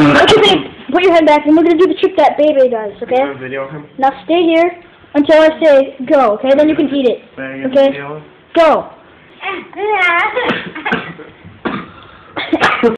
Okay, put your head back, and we're gonna do the trick that Bebe does, okay? Video him. Now stay here until I say go, okay? Then you can eat it. Okay? Go!